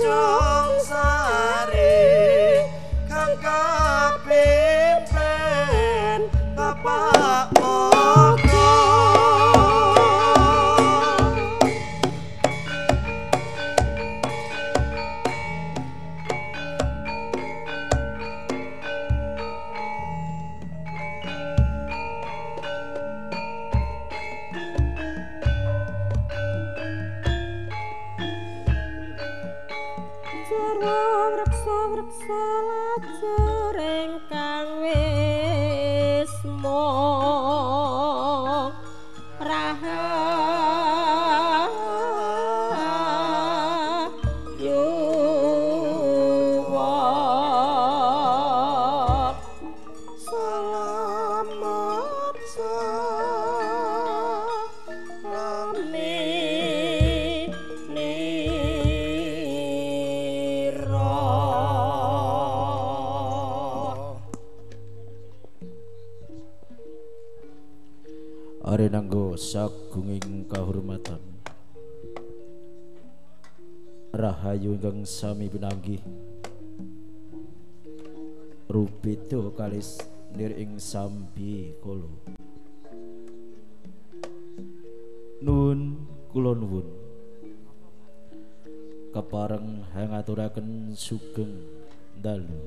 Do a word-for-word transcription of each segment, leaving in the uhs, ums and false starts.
Tanjung Sari kang kapimpin Bapak Moko Wreksa lajur ingkang wis mung rahayu salamat salami Are nanggo sagunging kahormatan rahayu ingkang sami pinanggih rupito kalis nir ing sambi kala nun kula nuwun kepareng hangaturaken sugeng dalu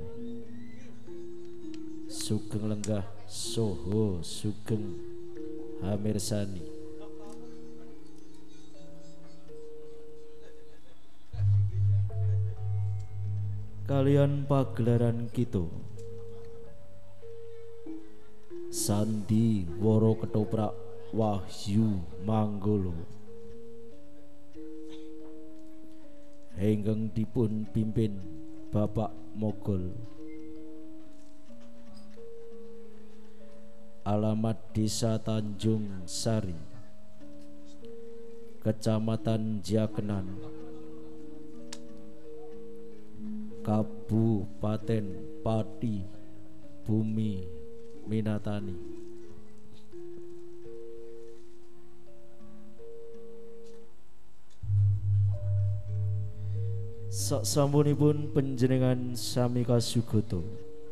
sugeng lenggah soho sugeng hamirsani kalian pagelaran kita Sandi Woro Ketoprak Wahyu Manggolo ingkang dipun pimpin Bapak Mogol alamat Desa Tanjung Sari Kecamatan Jakenan Kabupaten Pati Bumi Minatani saksampunipun panjenengan sami kasugoto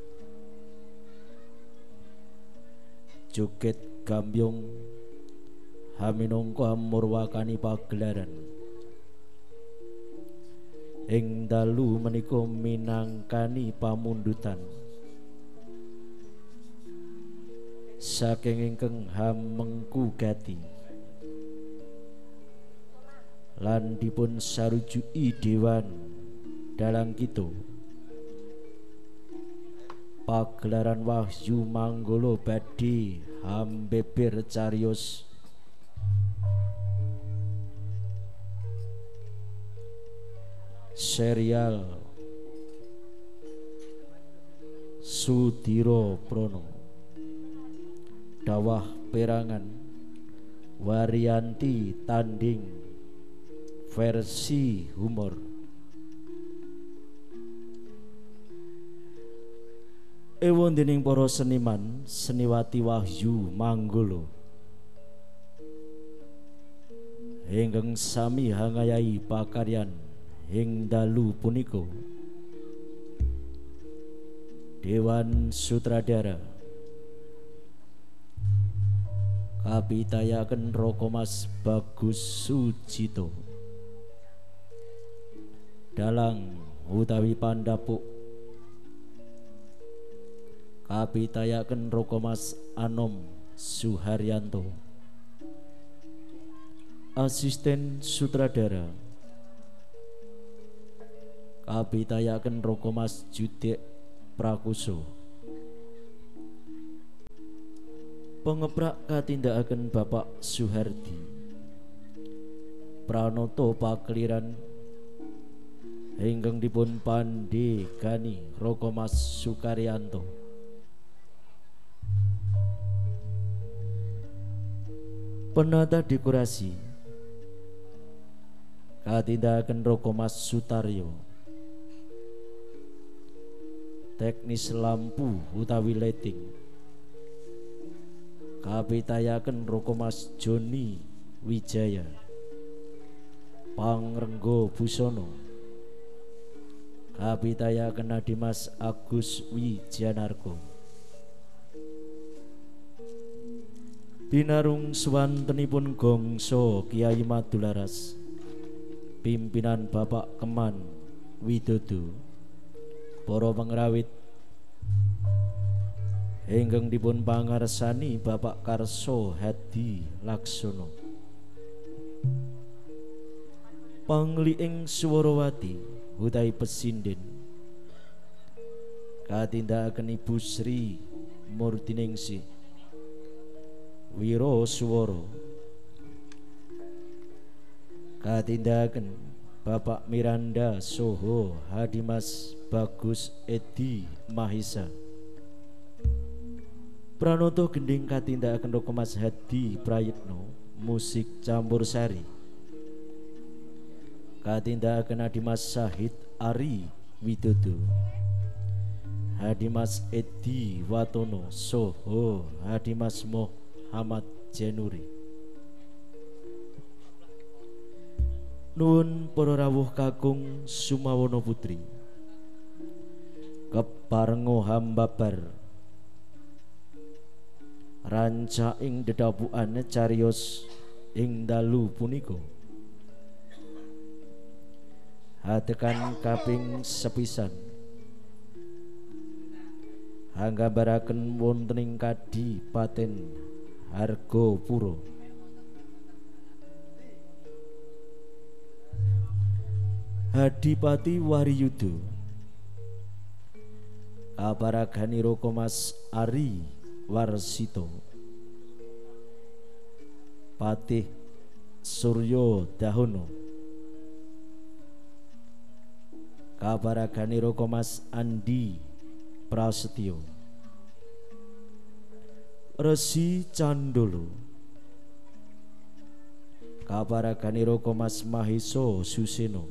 joget gambyong haminangka amurwakani pagelaran ing dalu menika minangkani pamundutan saking ingkang hamengku gati lan dipun sarujuki dewan dalang kita pagelaran Wahyu Manggolo badhe hambeber cariyos serial Sudiro Prono Dawah Perangan Waryanti Tanding versi humor ewon dening para seniman seniwati Wahyu Manggolo ingkang sami hangayahi pakaryan ing dalu punika Dewan Sutradara kapitayaken Rokomas Bagus Sujito dalang utawi pandapuk kapitayaken Rokomas Anom Suharyanto asisten sutradara kapitayaken Rokomas Judek Prakuso pengeprak katindakaken Bapak Suhardi Pranoto Pakliran ingkang dipun pandhegani Rokomas Sukaryanto penata dekorasi katindakaken Rokomas Sutaryo teknis lampu utawi lighting kapitayaken Rokomas Joni Wijaya, Pangrenggo Busono, Habitaya kena Dimas Agus Wijanarko. Binarung swantenipun gongso Kiai Madularas, pimpinan Bapak Keman Widodo, para pengrawit ingkang dipun pangarsani Bapak Karso Hadi Laksono, Pangli ing Suwarawati utawi Pesinden, katindakaken Ibu Sri Murtiningsih Wiro Suworo, katindakaken Bapak Miranda Soho Hadimas Bagus Edi Mahisa, pranoto gending katindakaken Rokomas Hadi Prayitno musik campursari, katindakaken Hadimas Syahid Ari Widodo, Hadimas Edi Watono Soho Hadimas Muhammad Jenuri. Nuwun para rawuh kakung Sumawana Putri, keparenga hambabar ranca ing dedabukan cariyos ing dalu punika hatekan kaping sepisan hanggambaraken wontening Kadipaten Hargapura. Hadipati Wariyuda kaparagani Rokomas Ari Warsito, Patih Suryo Dahono kaparagani Rokomas Andi Prasetyo, Resi Candolo kaparagani Rokomas Mahiso Suseno,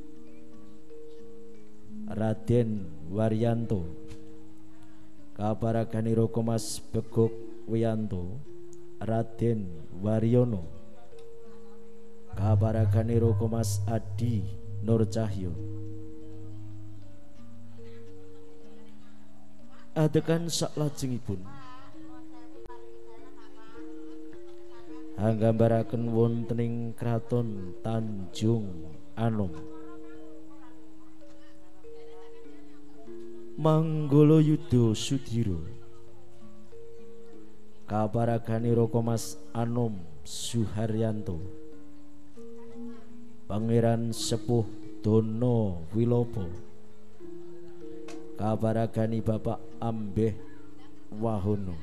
Raden Waryanto kaparagani Rokomas Begok Wiyanto, Raden Waryono kaparagani Rokomas Adi Nurcahyo. Adegan saklajengipun hanggambaraken wontening Kraton Tanjung Anom, Manggala Yuda Sudiro kaparagani Rokomas Anom Suharyanto, Pangeran Sepuh Dono Wilopo kaparagani Bapak Ambeh Wahono.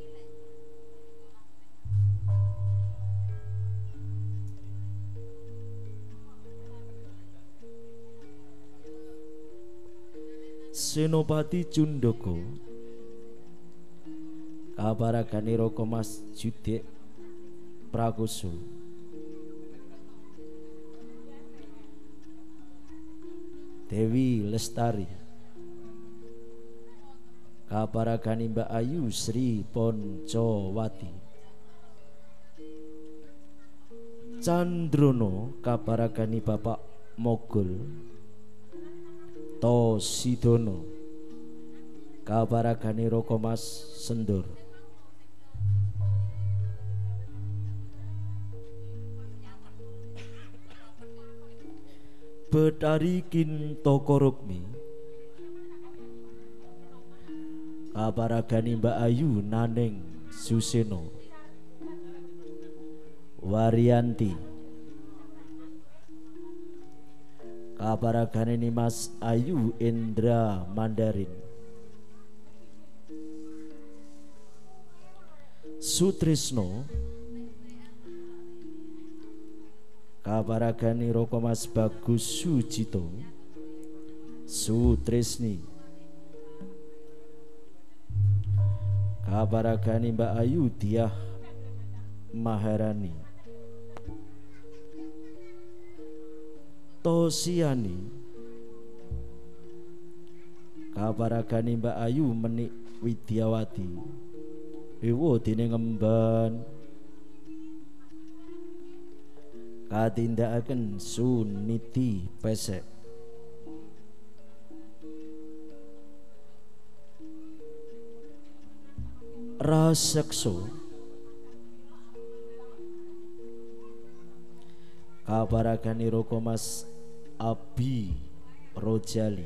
Senopati Cundoko kaparagani Rokomas Judek Prakoso, Dewi Lestari kaparagani Mbak Ayu Sri Poncowati, Candrono kaparagani Bapak Mogol Tosidono kaparagani Rokomas Sendor, Betari Kintokorukmi kaparagani Mbak Ayu Naneng Suseno, Waryanti kaparagani Nimas Ayu Indra Mandarin, Sutrisno kaparagani Rokomas Bagus Sujito, Sutrisni kaparagani Mbak Ayu Diah Maharani, Tosiani kaparagani Mbak Ayu Menik Widyawati, Ewo dene ngemban katindakaken Suniti Pesek rasekso kabaragani Roko Mas Abi Rojali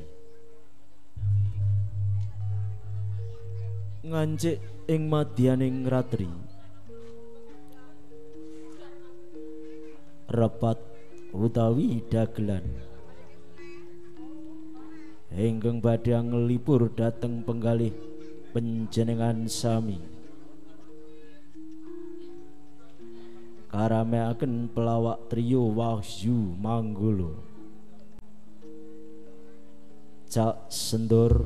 ngancik ing madyaning ratri repat utawi dagelan ingkang badhe nglipur dhateng penggalih panjenengan sami karameaken pelawak trio Wahyu Manggolo Cak Sendur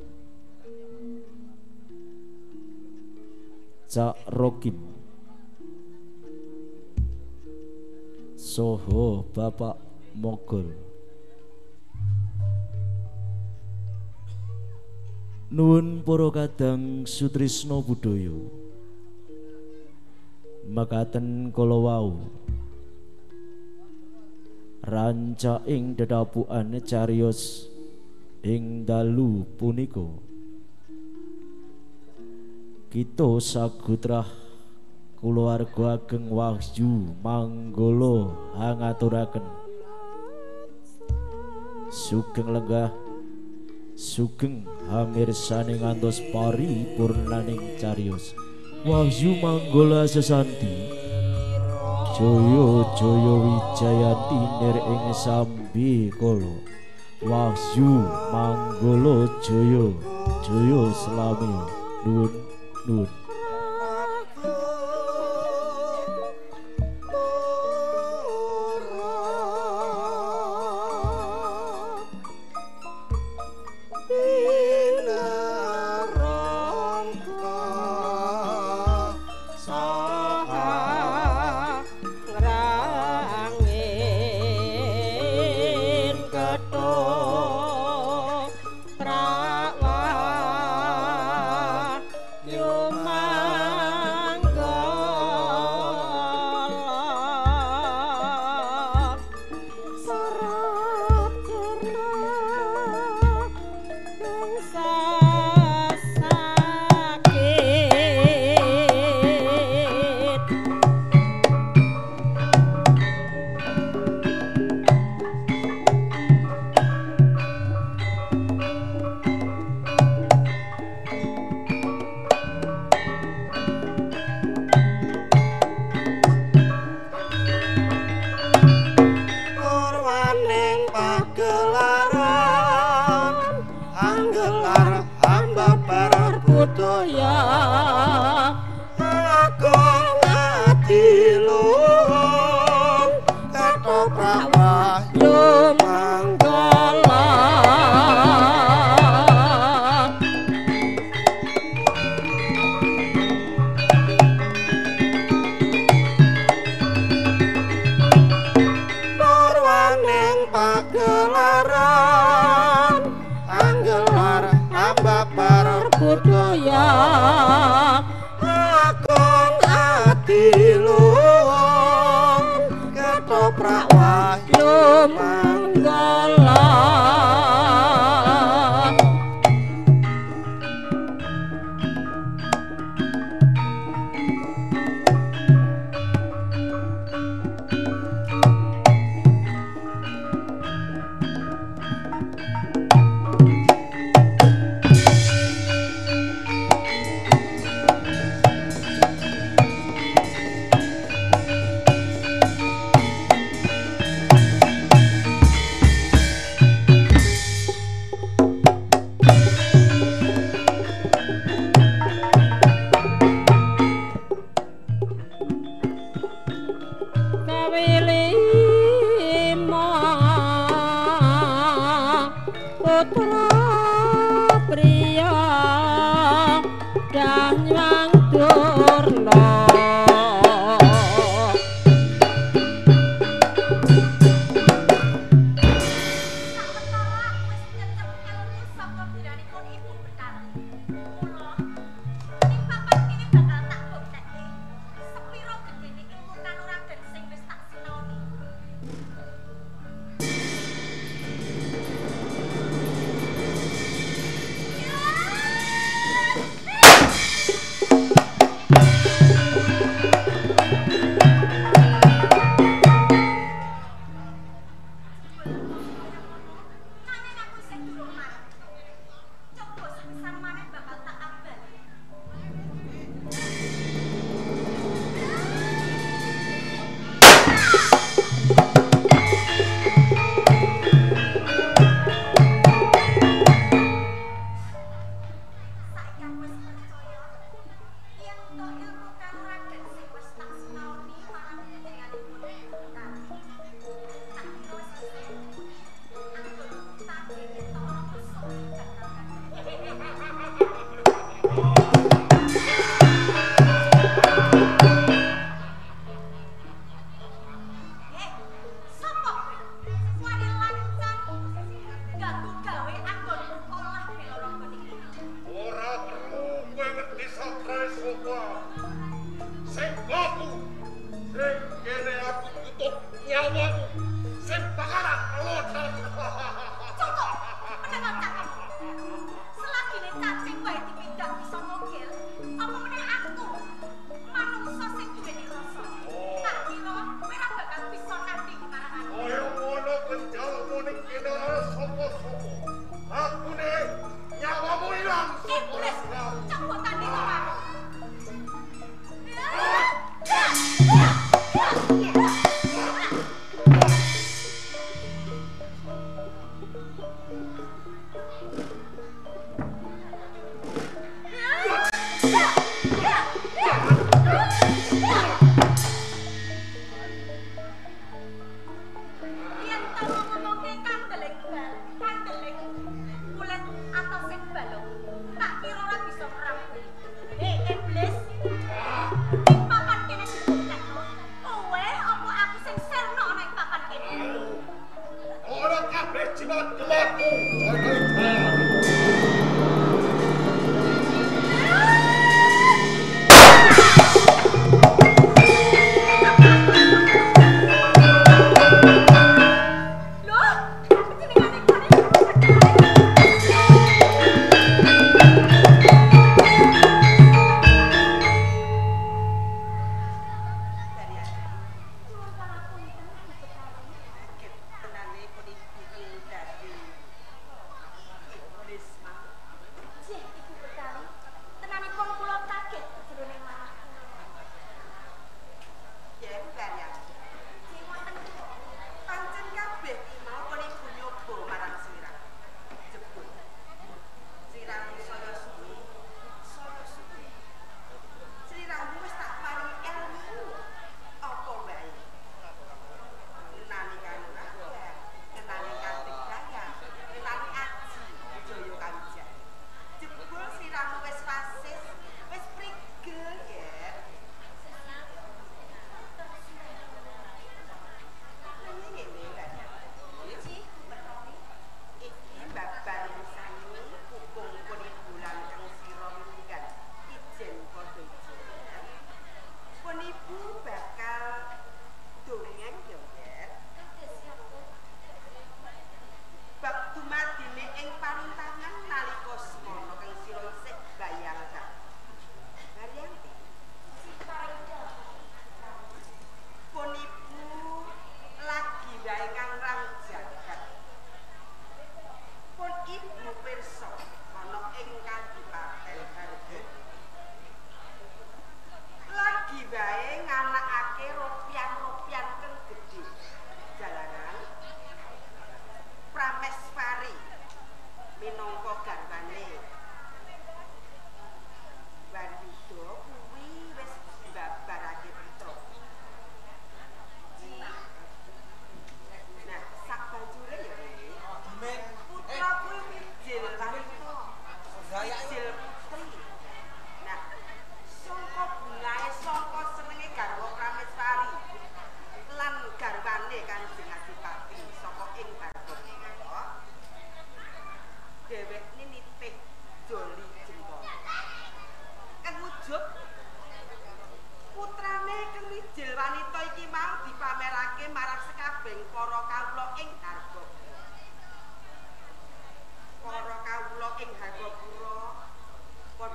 Cak Rokim Soho Bapak Mogol nuwun para kadang sutrisno budaya makaten kala wau rancaing dedapukan cariyos ing dalu punika kita sagutrah kulawarga ageng Wahyu Manggolo hangaturaken sugeng lenggah sugeng hamirsani ngantos paripurnaning cariyos Wahyu Manggolo sesanti Joyo Joyo Wijayanti nir ing sambi kala Wahyu Manggolo Joyo Joyo Slami nuwun nuwun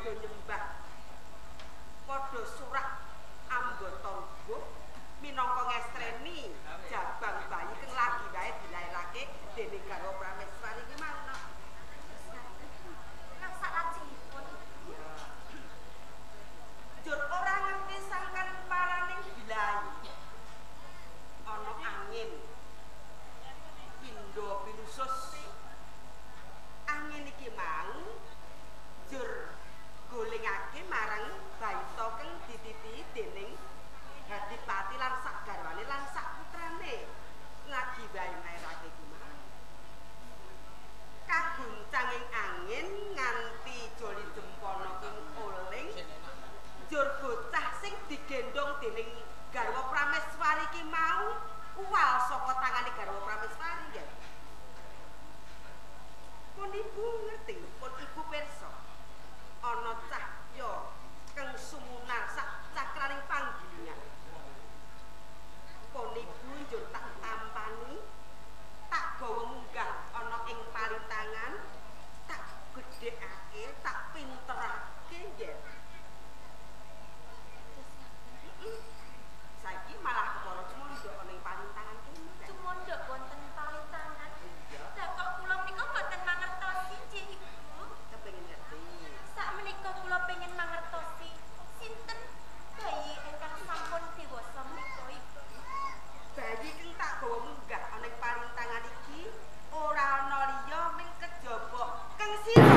padha nyembah padha surak anggota rubuh minangka ngestreni jabang bayi kang lagi wae dilairake dening garwa Prameswari iki mau. Nang salajengipun Jur ora ngerti sangkan paraning bilahi. Ana angin. Pindha pinusus. Angin iki mau jur golengake marang baita kang dititihi dening Hadipati lan sak garwane lan sak putrane. Lagi wae mairake iki mau. Kaguncanging angin nganti joli jempana king oling. Jur bocah sing digendong dening garwa Prameswari ki mau kuwal saka tangane garwa Prameswari ya. Pun ibu ngerti, pun ibu pirsa. Ana cahya kang sumunar sak cakraning panggilingan. Pun ibu njur tak tampani, tak gawa munggah ana ing palintangan, tak gedhekake, tak pinterake ya. Saiki malah kepara cumondhok ana ing palintangan kene. cumondhok wonten palintangan. Lah kok kula menika boten mangertosi nggih Ibu. Kepengin ngerti. Sakmenika kula pengin mangertosi sinten bayi ingkang sampun dewasa menika Ibu. Bayi kang tak gawa munggah ana ing palintangan iki ora ana liya ming kejaba kang sira.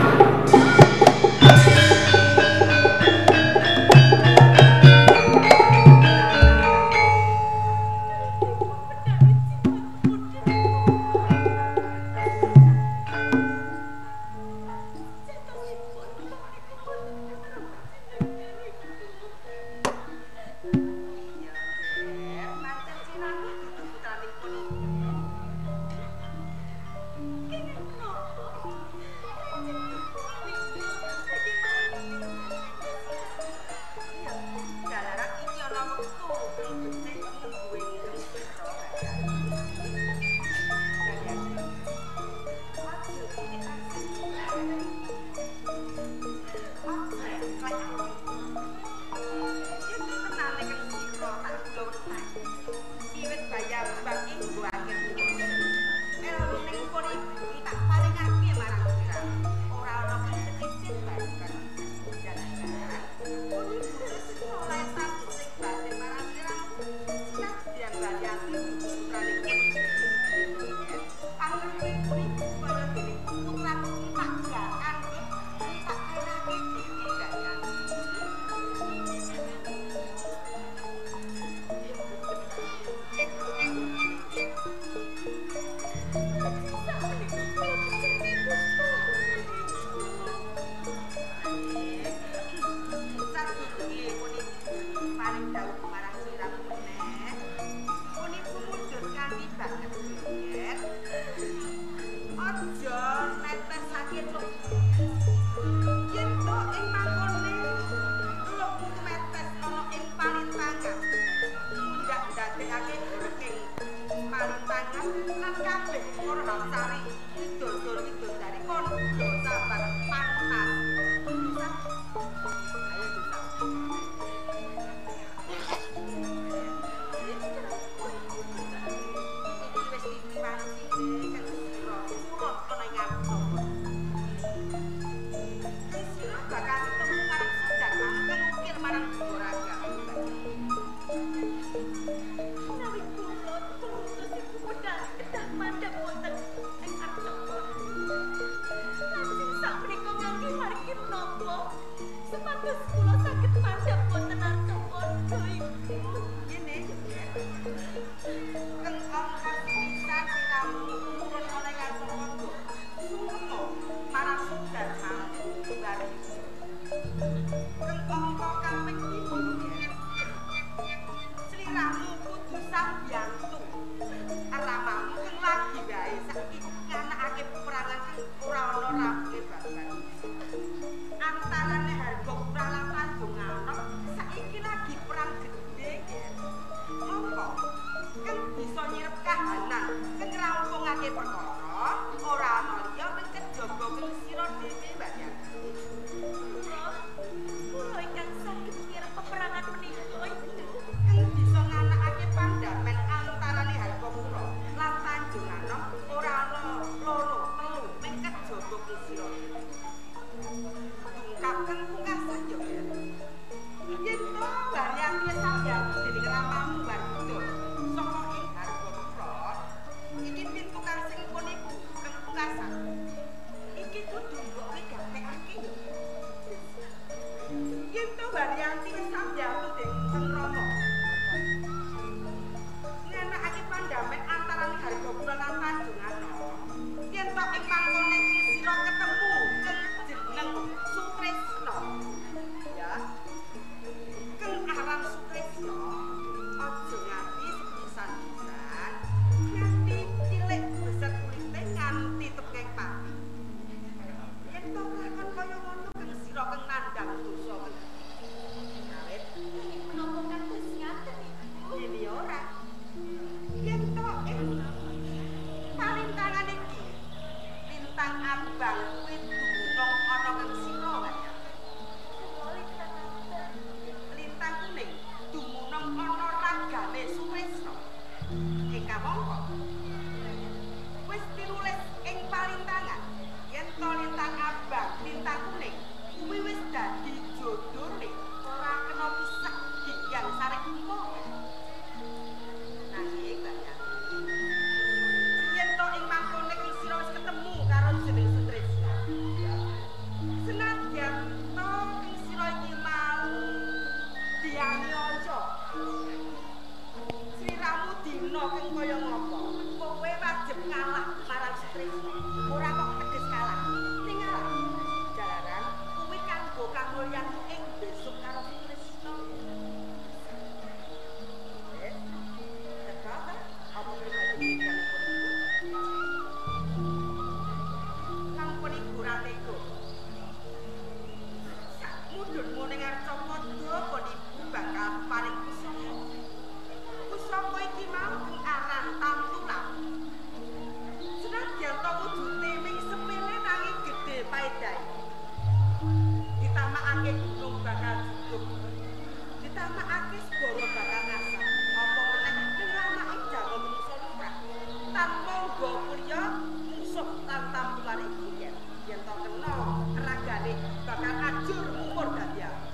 dai. Ditamakake gunung bakal jujuk. Ditamakake segara bakal asap. Apa meneh ning lamake jago menungso lumrah. Tanpa nggo kulya musuh lan tampulan iki yen yen to kena ragane bakal ajur umur dadi ya.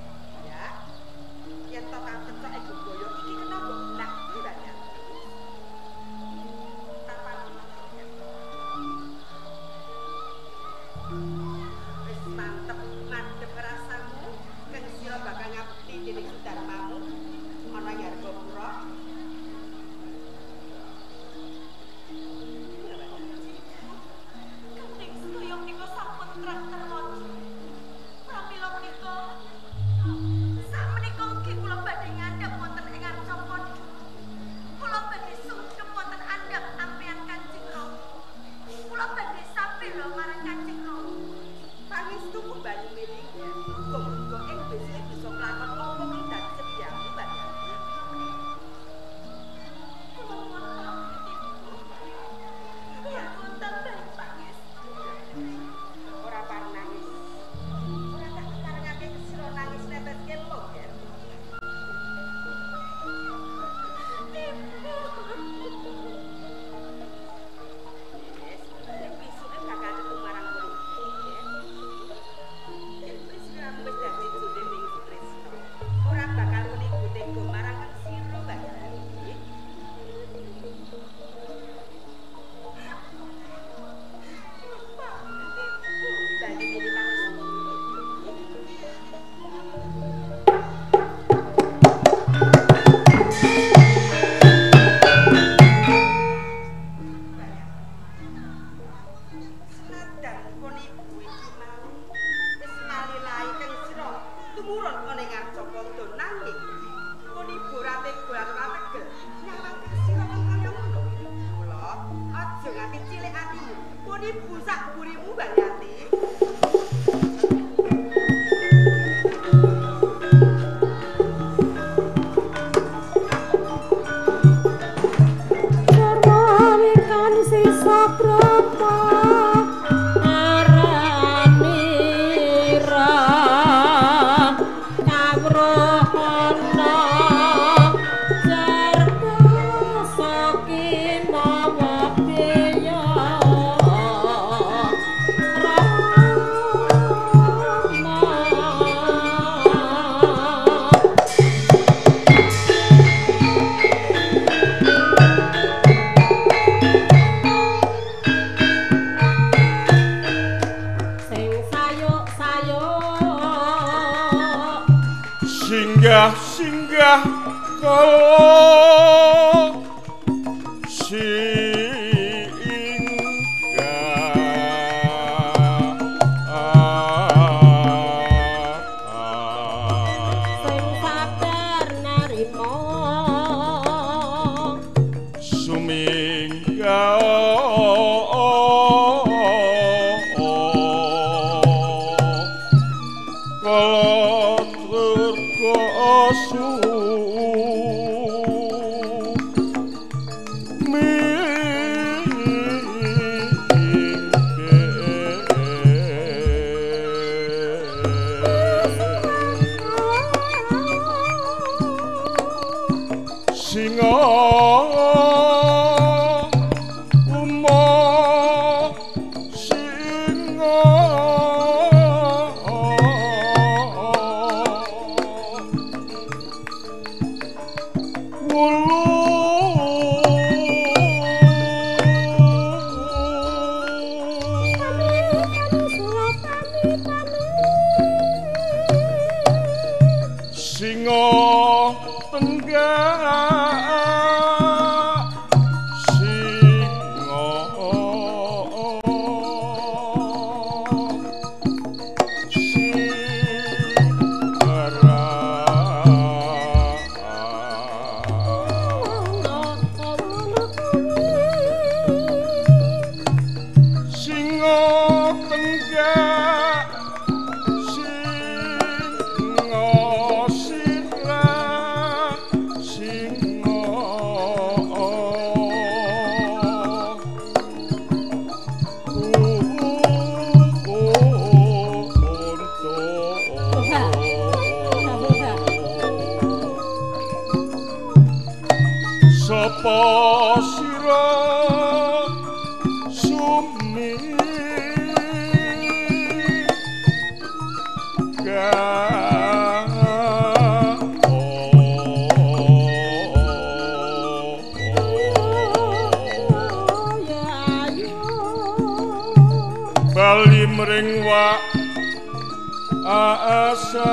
Yen to kang kecok iku boyo iki kena mbok benak ya. Wis mantep ngadep rasamu kang sira bakal ngabekti dening sudarmamu ana yarga pura. Kanthi sedaya menika sampun terang termoji. Pramila menika sak menika ugi kula badhe ngandhap wonten ing arca pondho. Kula badhe sungkem wonten andhap ampeyan Kanjeng Rama. Kula badhe sampela marang Kanjeng Rama. Pangestu ku banyu miring ya. Muga-muga ing besok bisa kelakon apa kang dadi sediamu, Mbak. Kula mohon pamit. Ya wonten baik pangestu. Ora pareng nangis. Ora tak karengake sira nangis neteske lho, ya. Yes, nek besoke bakal ketemu marang kowe. Yen wis kamu wis dadi jone ning Tresno. Ora bakal muni tega marang kang sira, Mbak. Dadi dene pangestu. Senajan pun ibu iki mau wis malilahi kang sira tumurun ana ing arca pondho nanging pun ibu ora tega ora tegel nyawang sira kang kaya ngono. Mula aja nganti cilik atimu. Pun ibu sak burimu Bayati. Sarwawikan sisa brama aranira kawruhana jarsa kinawa biya Rama. Sing sayuk-sayuk Singgah singgah kala sing sabar narima Sumingga kala turga asu singa uma singa singa tenggak singa singa tenggak singa sirah singa uh, uh, uh. sing wa asa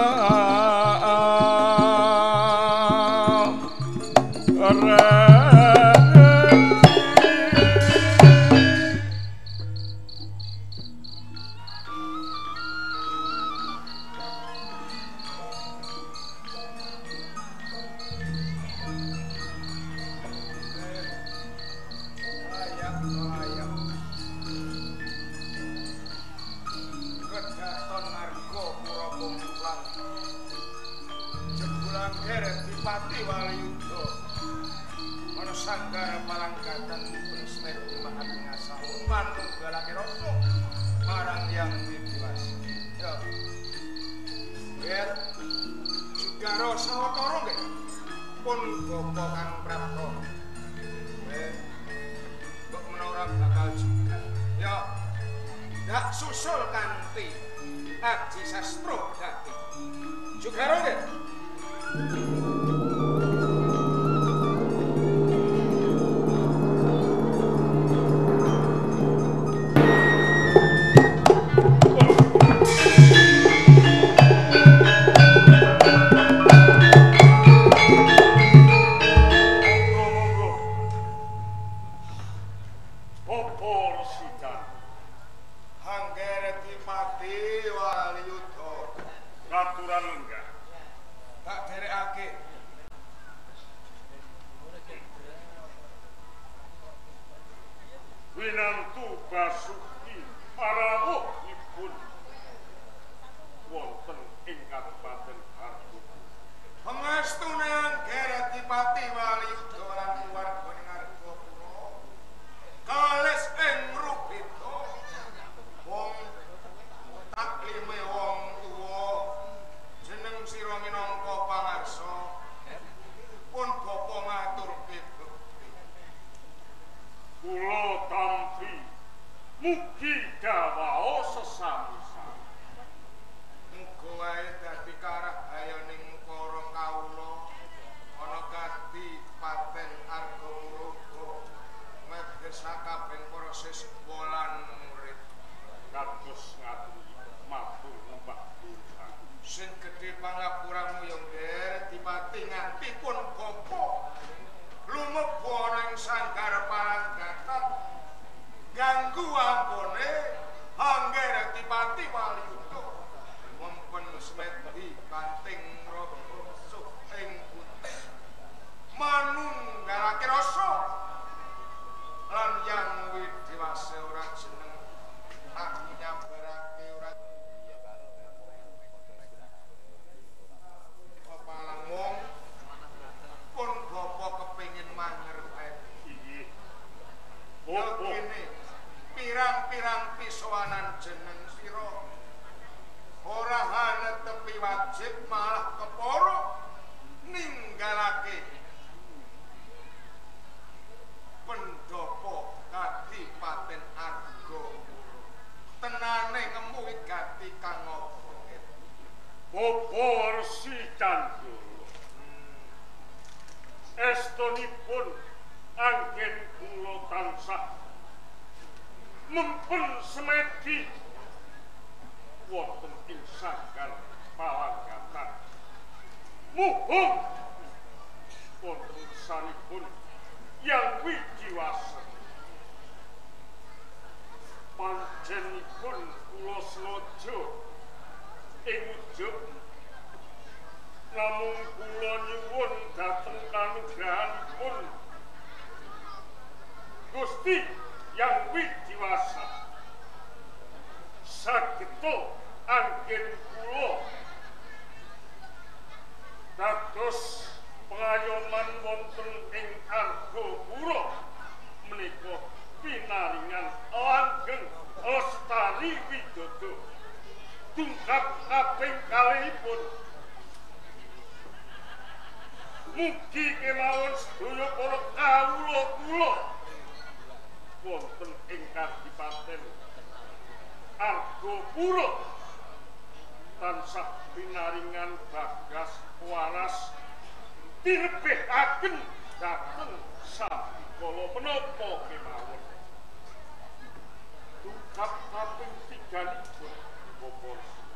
Kap kaping sedanipun Bapak.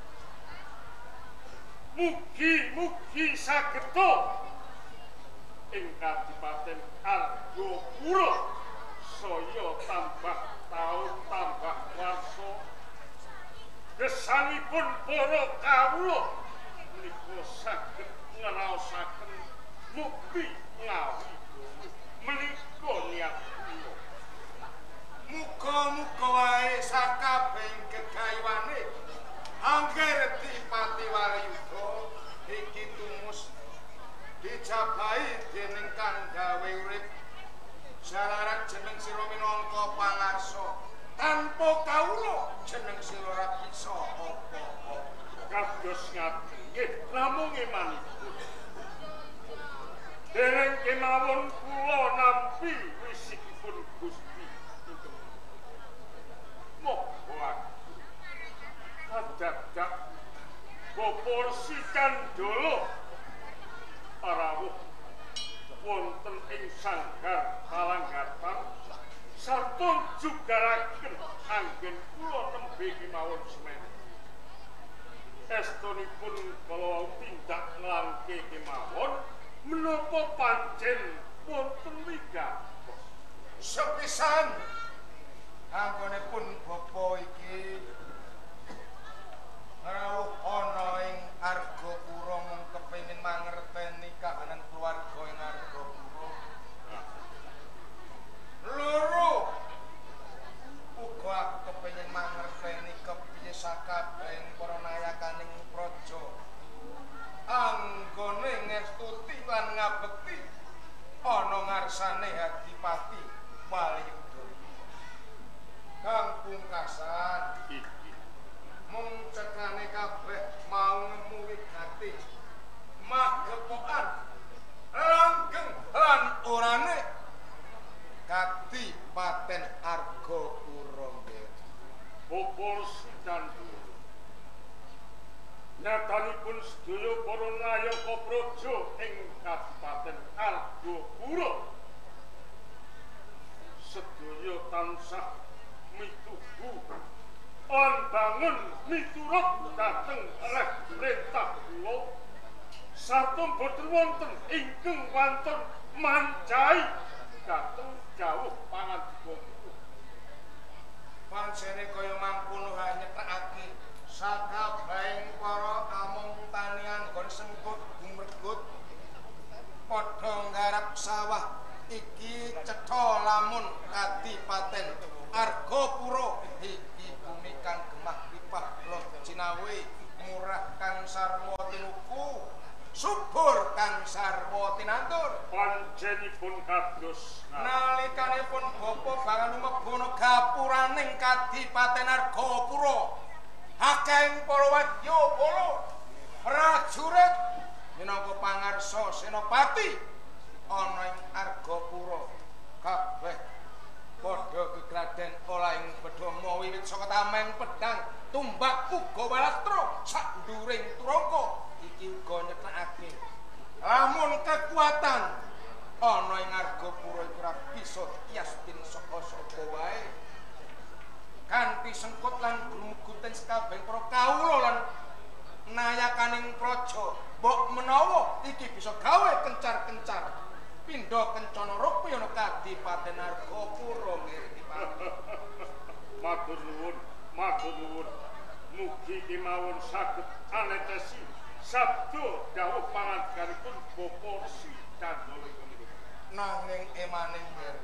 Mugi-mugi sageta ing Kadipaten Argopuro saya tambah taun tambah warsa gesangipun para kawula menika saged ngraosaken mukti ngawi menika niat kula. Muga-muga wae sakabehing gegayuwane angger dipati Walayuda iki tumus dijabahi dening kang gawe urip jalaran jeneng sira minangka pangarsa tanpa kawula jeneng sira ora bisa apa-apa. Kados ngaten nggih namung emanipun dereng kemawon kula nampi wisikipun Gusti mohon kadadak proporsi kandhara parawuh wonten ing sanggar palanggatan sarta jugaraken anggen kula nembe kemawon semen estunipun kala tindak nglangke kemawon menapa pancen wonten wigatos Sepisan anggonipun bapa iki rawuh ana ing Argopuro mung kepengin mangerteni kahanan keluarga ing Argopuro. Loro uga aku kepengin mangerteni kepiye sakabehing para nayakaning praja anggone ngestuti lan ngabekti ana ngarsane Adipati Walayuda. Kang pungkasan iki mung cekane kabeh mau nemu wigati magepokan langgeng lan orane Kadipaten Argopuro nggih. proporsi kandhara nyatanipun sedaya para nayaka praja ing Kadipaten Argopuro sedaya tansah mituhu lan bangun miturut dhateng reh perintah kula sarta boten wonten ingkang wonten mancai dhateng jauh pangandika. Pancene kaya mangkono nyethekake sakabehing para among tanian gon sengkut gumregut padha nggarap sawah iki cetha lamun Kadipaten Argopuro iki bumi kang gemah pipah loh Cinawi murah kang sarwa tinuku subur kang sarwa tinandur. Panjenipun kados Nalikanipun bapa bangun mebono gapuraning Kadipaten Argopuro akeh para wadyabala prajurit minangka pangarsa senopati ana ing Argopuro kabeh padha gegraden olah ing bedama wiwit saka tameng pedang tumbak uga walastra sak nduring turangka iki uga nyethekake lamun kekuatan ana ing Argopuro iku ora bisa kiastin saka sapa wae kanthi sengkut lan gumuguten sakabehing para kawula lan nayakaning praja mbok menawa iki bisa gawe kencar-kencar pindha kencana rupiyana Kadipaten Argopuro nggih Pak. matur nuwun matur nuwun mugi kemawon saged anetesi sabda dawuh pangandikanipun Bapa Sidandala Nanging emaning wer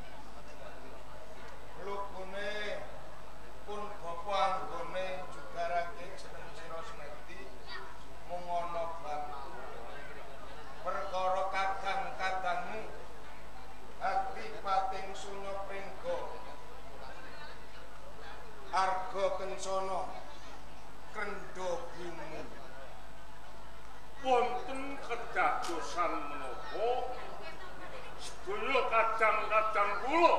lukune pun bapa anggone jugarake jeneng sira Semeti mung ana bab perkara kadang-kadangmu Adipating Sunya Pringga Arga Kencana Krendha Bumi wonten kedadosan menapa sedaya kadang-kadang kula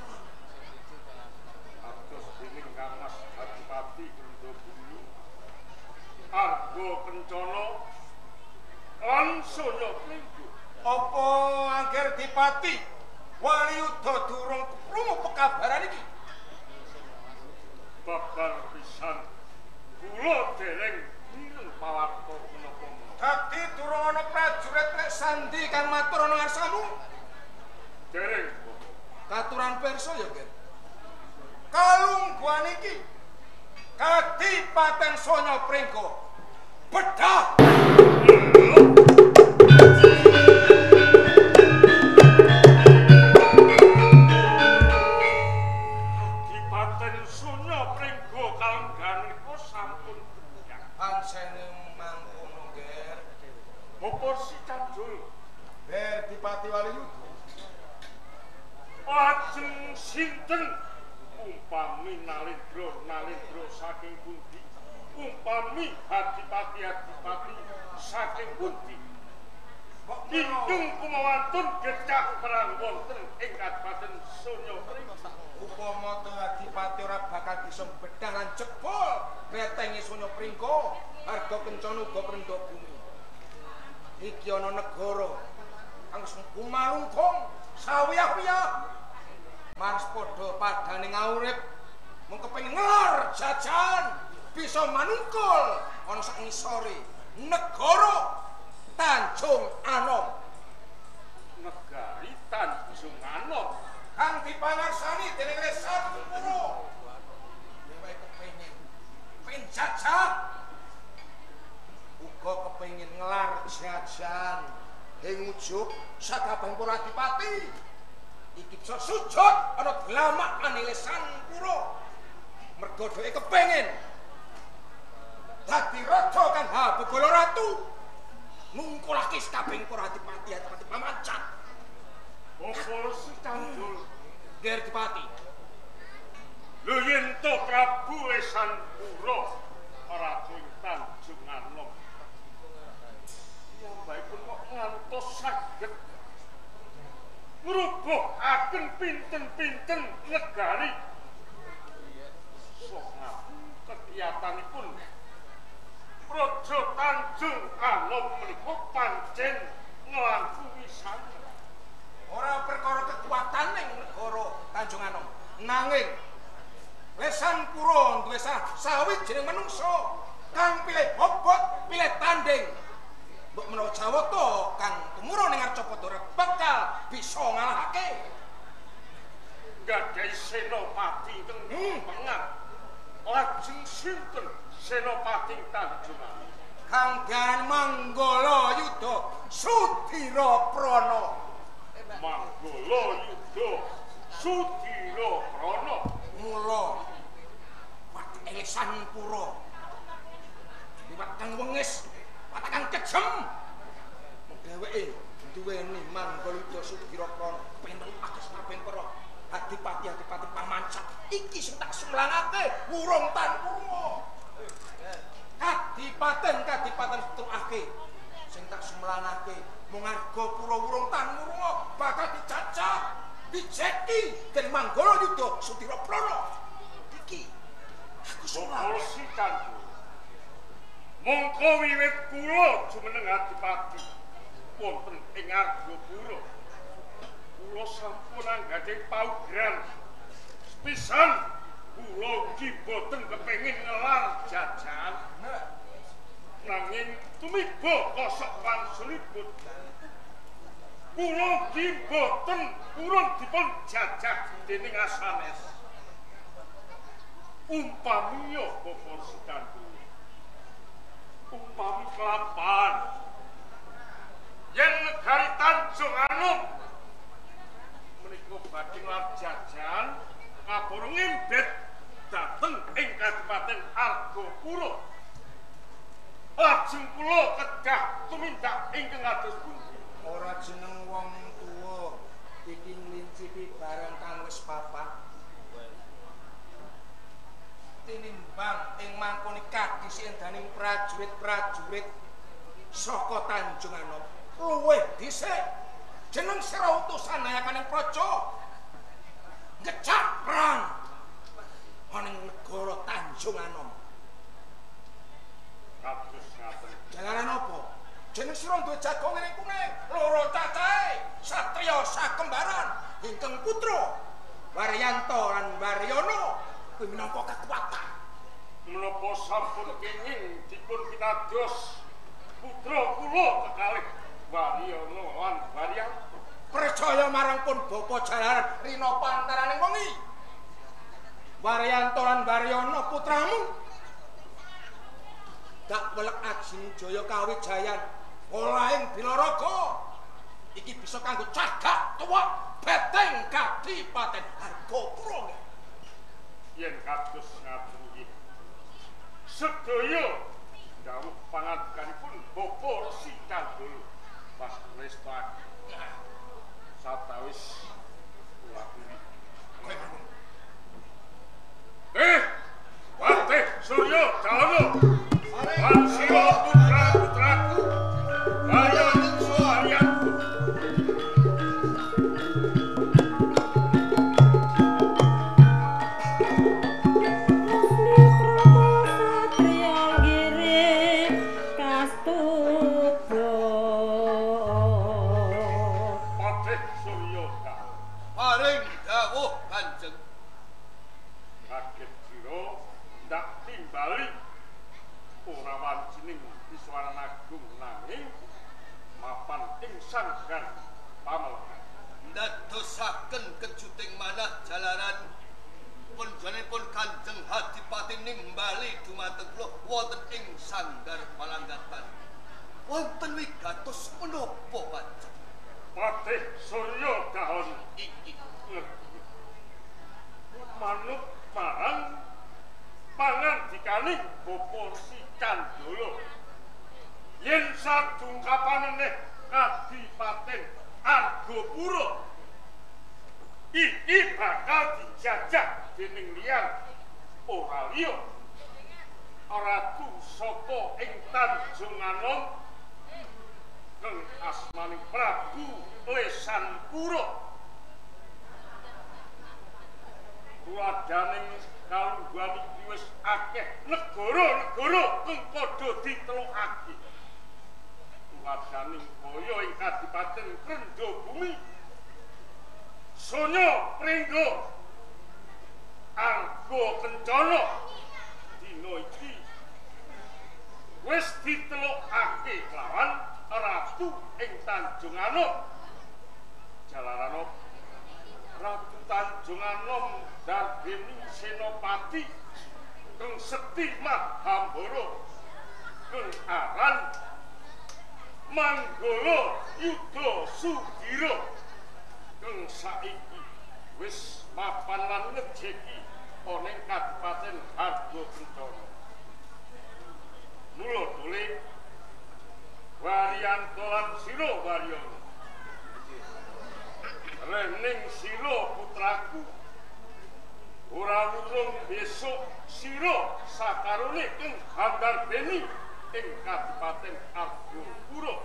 atus dening Kangmas Adipati Krendha Bumi Arga Kencana lan Sunya Pringga. apa angger Dipati Walayuda durung krungu pekabaran iki babar pisan kula dereng mireng pawarta menapa-menapa. Dadi durung ana prajurit nek sandi kang matur ana ngarsamu? Dereng Katuran pirsa ya, Ger. Kalungguhan iki Kadipaten Sonya Pringga bedah. Kadipaten Sonya Pringga kalengganipun sampun bedah. Ansene mangkono, Ger. Apa si Candul? Ger Dipati Waliyuda. Lajeng sinten umpami Nalendra Nalendra saking pundi? Umpami Adipati-adipati saking pundi? Ingkang kumawantun gecak perang wonten ing Kadipaten Sonya Pringga. Upama to Adipati ora bakal bisa bedah lan jebol betenge Sonya Pringga, harga kencana uga rendha bumi. Iki ana negara kang kumalungkung sawiyah-wiyah. Mars padha padane ngaurip mung kepengin ngelor jajan bisa manungkul ana sak ngisore negara Tanjung Anom. Negari Tanjung Anom Kang dipangarsani dening Lesar Puro. Dheweke kepengin penjajah uga kepengin ngelar jajan ing ujug sakabehing para adipati. Iki bisa sujud ana dlamakane Lesar Puro. Mergo dheweke kepengin dadi raja kang habegala ratu. Ngungkulake sakabehing para adipati-adipati pamancat. apa si Candul? Ger Dipati. Lho yen to Prabu Lesar Puro ora ing Tanjung Anom. Piyambakipun kok ngantos saged ngrubuhaken pinten-pinten negari. Sok ngapunten kegiatanipun Praja Tanjung Anom menika pancen nglampahi sana. Ora perkara kekuatan ning negara Tanjung Anom, nanging Lesar Puro duwe sawijining manungsa kang pilih bobot, pilih tanding. Mbok menawa Jawata kang tumurun ning Arcapada ora bakal bisa ngalahake. Gadhahi senopati teng Hmm. tengah. Lajeng sinten senopati Tanjung Anom? Kang Dian Manggala Yuda Sudira Prana. Manggala Yuda Sudira Prana. Mula watake Lesar Puro liwat kang wengis, watak kang kejem. Dheweke duweni Manggala Yuda Sudira Prana pengen ages kabeh para adipati-adipati pamancat iki sing tak sumlangake wurung tanpurma. Kadipaten kadipaten setrukake sing tak sumlangake mung arga pura wurung tanpurma bakal dijajah dijeki dening Manggala Yuda Sudira Prana. Iki aku Bapak sumlangake. si Candul. Mongko wiwit kula jumeneng adipati wonten ing Argapura. Kula sampun anggadhahi paugeran sepisan kula ugi boten kepengin ngelar jajan. Nanging tumiba kosok wangsulipun kula ugi boten purun dipun jajah dening asanes. Umpamiya Bapak si Candul, umpami kelapan yen negari Tanjung Anom menika badhe ngelar jajan ngabur ngimbet dhateng ing Kadipaten Argapura. Lajeng kula kedah tumindak ingkang kados pundi? Ora jeneng wong tuwa iki nglincipi barang kang wis papat. Tinimbang ing mangkone kadhis endaning prajurit-prajurit saka Tanjung Anom luwih dhisik jeneng sira utusan nayakaning praja ngecak perang ana ing negara Tanjung Anom. Kados ngaten. Jalaran apa? Jeneng sira duwe jago wiring kuning, loro cacahe, satriya sakembaran, ingkang putra Waryanto lan Waryono kuwi minangka kekuatan menapa sampun kenging dipun pitados putra kula kekalih Waryana lan Waryanto. Percaya marang pun bapa jalaran rina pantaraning wengi. Waryanto lan Waryana putramu dak welek ajine Jaya Kawijayan olaing Bilaraga. Iki bisa kanggo cagak tuwa beteng Kadipaten Argapura. Yen kados ngaten nggih. Sedaya dawuh pangandikanipun Bapa Resi Candolo pas resta satawis kula kuwi. Eh, Patih Surya Dahana. Lan sira putra-putraku. Waryanto Waryanto. Sanggan pamelahan ndadosaken kejuting manah jalaran punjanipun Kanjeng Hadipati nimbali dumateng kula wonten ing sanggar palanggatan. Wonten wigatos menapa pancen? Patih Surya Dahana Iki manut marang pangandikaning Bapa Resi Candolo yen sadungkapaneneh Kadipaten Argapura iki bakal dijajah dening liyan ora liya ratu saka ing Tanjung Anom kang asmaning Prabu Lesanpura. Tuladaning kalungguhan iki wis akeh negara-negara kang padha ditelukake. Tuladaning kaya ing Kadipaten Krendabumi, Sonya Pringgo, Arga Kencana dina iki wis ditelukake kelawan ratu ing Tanjung Anom. Jalaran Ratu Tanjung Anom Dardeni Senopati kang sekti Mahambara kang aran Manggala Yuda Sudira kang saiki wis mapan lan ngejeki ana ing Kadipaten Arga Kencana. Mula dole Waryanto lan sira Waryana. Rening sira putraku ora urung besok sira sakarone kang handarbeni ing Kadipaten Argapura.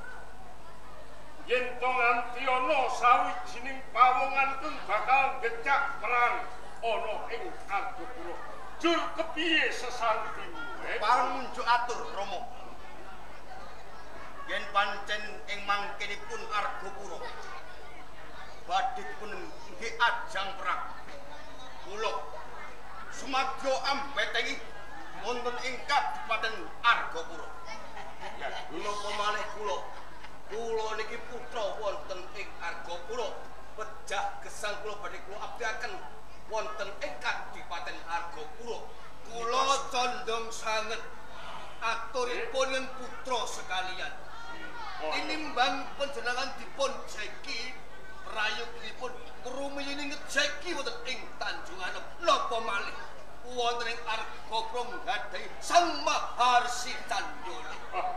Yen to nganti ana sawijining pawongan kang bakal gecak perang ana ing Argapura, jur kepiye sesantimu? Eh? pareng munjuk atur Rama. Yen pancen ing mangkenipun Argapura badhe dipun nggih ajang perang, kula sumadyo ambetengi wonten ing Kadipaten Argapura. Ya kula pamalih kula kula niki putra wonten ing Argapura, pejah gesang kula badhe kula abdiaken wonten ing Kadipaten Argapura. Kula condong sanget aturipun yen putra sekalian. Tinimbang panjenengan dipun jeki prayogipun rumiyin ngejeki wonten ing Tanjung Anom, napa malih wonten ing Argapura gadhahi Sang Maharsi Candolo.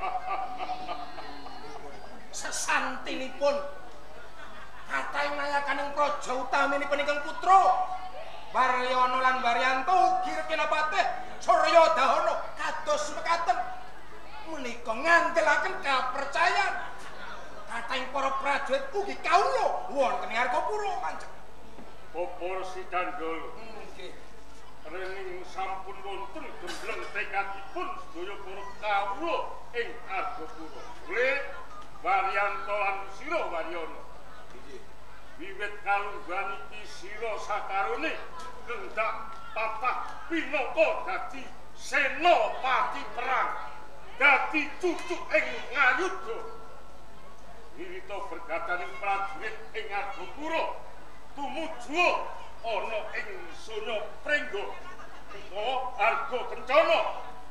Sesantinipun kathah nayakaning praja utaminipun ingkang putra Waryana lan Waryanto ugi Kinapatih Surya Dahana kados mekaten menika ngandelaken kapercayan kathahing para prajurit ugi kawula wonten ing Argapura Kanjeng. Bapa Resi Candolo. Nggih. Rening sampun wonten gembleng tekadipun sedaya para kawula ing Argapura. Le Waryanto lan sira Waryana. Wiwit kalungguhan iki sira sakarone kendak patah pinaka dadi senopati perang dadi cucuk ing Ngayuda. Wirita bergadaning prajurit ing Argapura tumuju ana ing Sonya Prenggo utawa Arga Kencana.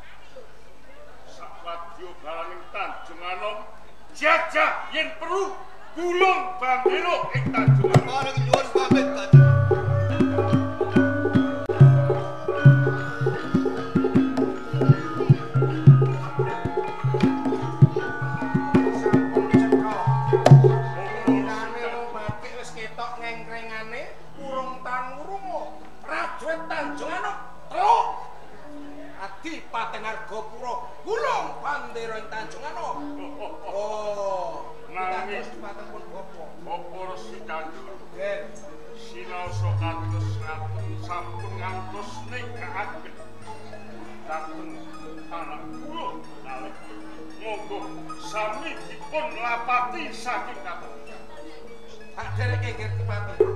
Sawadya balaning Tanjung Anom jajah yen perlu gulung bandera ing Tanjung Anom. Para nyuwun pamit Kanjeng. Adipaten Argapura gulung bandera ing Tanjung Anom. Oh, nanging Adipaten pun bapa. Bapa Resi Kanjeng. Nggih. Sinaosa kados ngaten sampun ngantos negakaken dhateng anak kula kalih. Monggo sami dipun lapati saking katen. Tak dereke nggih Adipaten.